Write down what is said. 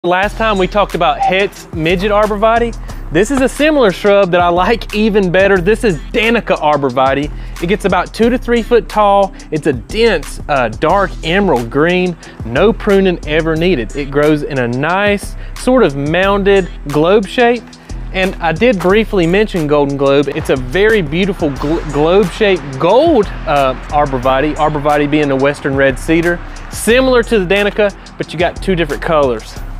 Last time we talked about Het's midget arborvitae. This is a similar shrub that I like even better. This is Danica arborvitae. It gets about 2 to 3 foot tall. It's a dense, dark emerald green. No pruning ever needed. It grows in a nice, sort of mounded globe shape. And I did briefly mention golden globe. It's a very beautiful globe-shaped gold arborvitae, arborvitae being the western red cedar. Similar to the Danica, but you got 2 different colors.